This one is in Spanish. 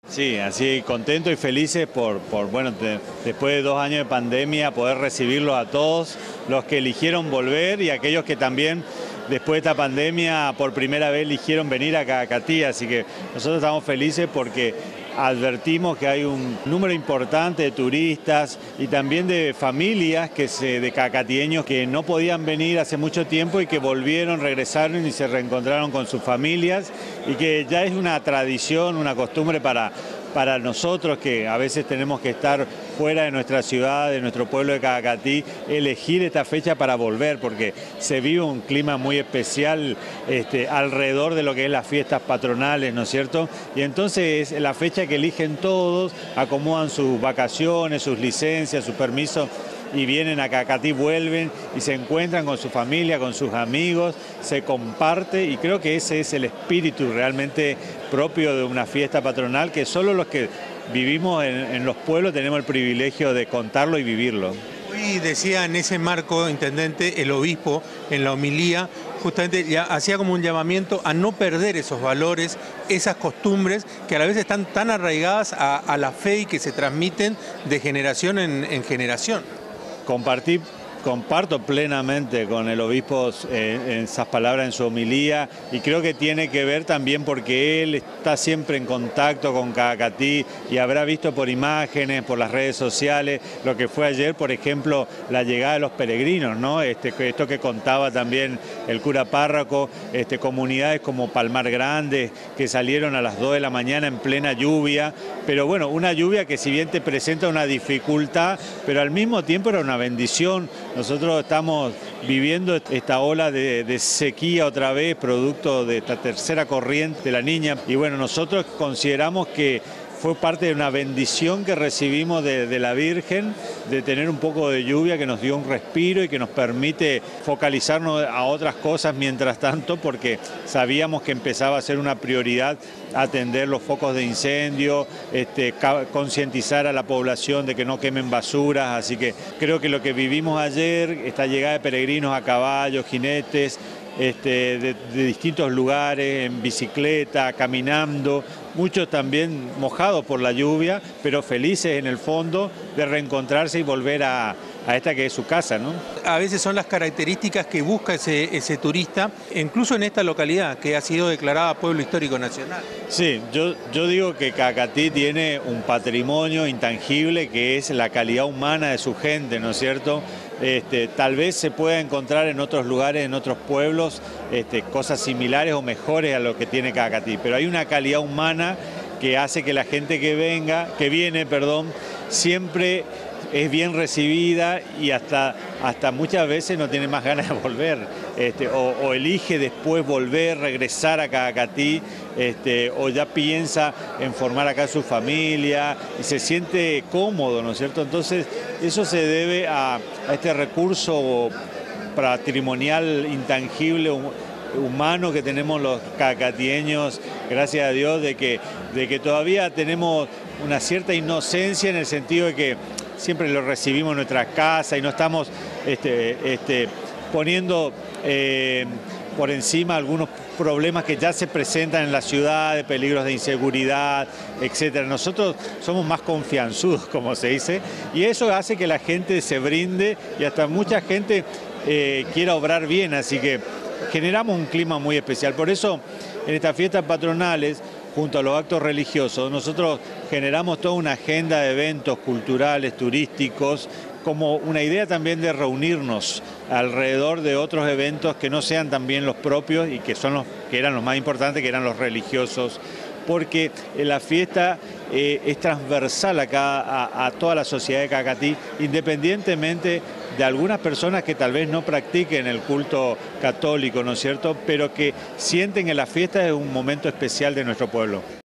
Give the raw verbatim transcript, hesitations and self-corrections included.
Sí, así contentos y felices por, por bueno, te, después de dos años de pandemia, poder recibirlos a todos, los que eligieron volver y aquellos que también después de esta pandemia por primera vez eligieron venir a Cacatí, así que nosotros estamos felices porque advertimos que hay un número importante de turistas y también de familias que se, de cacatieños que no podían venir hace mucho tiempo y que volvieron, regresaron y se reencontraron con sus familias y que ya es una tradición, una costumbre para, para nosotros que a veces tenemos que estar fuera de nuestra ciudad, de nuestro pueblo de Cacatí, elegir esta fecha para volver porque se vive un clima muy especial este, alrededor de lo que es las fiestas patronales, ¿no es cierto? Y entonces es la fecha que eligen todos, acomodan sus vacaciones, sus licencias, sus permisos y vienen a Cacatí, vuelven y se encuentran con su familia, con sus amigos, se comparte y creo que ese es el espíritu realmente propio de una fiesta patronal que solo los que vivimos en, en los pueblos tenemos el privilegio de contarlo y vivirlo. Hoy decía en ese marco, intendente, el obispo en la homilía, justamente ya hacía como un llamamiento a no perder esos valores, esas costumbres que a la vez están tan arraigadas a, a la fe y que se transmiten de generación en, en generación. Compartir Comparto plenamente con el obispo eh, en esas palabras en su homilía y creo que tiene que ver también porque él está siempre en contacto con Cacatí y habrá visto por imágenes, por las redes sociales, lo que fue ayer, por ejemplo, la llegada de los peregrinos, ¿no? Este, esto que contaba también el cura párroco, este, comunidades como Palmar Grande que salieron a las dos de la mañana en plena lluvia, pero bueno, una lluvia que si bien te presenta una dificultad, pero al mismo tiempo era una bendición. Nosotros estamos viviendo esta ola de, de sequía otra vez, producto de esta tercera corriente de la Niña. Y bueno, nosotros consideramos que fue parte de una bendición que recibimos de, de la Virgen, de tener un poco de lluvia que nos dio un respiro y que nos permite focalizarnos a otras cosas mientras tanto, porque sabíamos que empezaba a ser una prioridad atender los focos de incendio, este, concientizar a la población de que no quemen basuras, así que creo que lo que vivimos ayer, esta llegada de peregrinos a caballo, jinetes, Este, de, de distintos lugares, en bicicleta, caminando, muchos también mojados por la lluvia, pero felices en el fondo de reencontrarse y volver a, a esta que es su casa, ¿no? A veces son las características que busca ese, ese turista, incluso en esta localidad que ha sido declarada Pueblo Histórico Nacional. Sí, yo, yo digo que Cacatí tiene un patrimonio intangible que es la calidad humana de su gente, ¿no es cierto? Este, tal vez se pueda encontrar en otros lugares, en otros pueblos, este, cosas similares o mejores a lo que tiene Cacatí, pero hay una calidad humana que hace que la gente que venga, que viene, perdón, siempre es bien recibida y hasta, hasta muchas veces no tiene más ganas de volver, este, o, o elige después volver, regresar a Cacatí, este, o ya piensa en formar acá su familia y se siente cómodo, ¿no es cierto? Entonces eso se debe a, a este recurso patrimonial intangible, humano que tenemos los cacatieños, gracias a Dios, de que, de que todavía tenemos una cierta inocencia en el sentido de que siempre lo recibimos en nuestra casa y no estamos este, este, poniendo eh, por encima algunos problemas que ya se presentan en la ciudad, de peligros de inseguridad, etcétera. Nosotros somos más confianzudos, como se dice, y eso hace que la gente se brinde y hasta mucha gente eh, quiera obrar bien, así que generamos un clima muy especial. Por eso, en estas fiestas patronales, junto a los actos religiosos, nosotros generamos toda una agenda de eventos culturales, turísticos, como una idea también de reunirnos alrededor de otros eventos que no sean también los propios y que son los que eran los más importantes, que eran los religiosos, porque la fiesta eh, es transversal acá a, a toda la sociedad de Cacatí, independientemente de algunas personas que tal vez no practiquen el culto católico, ¿no es cierto?, pero que sienten que la fiesta es un momento especial de nuestro pueblo.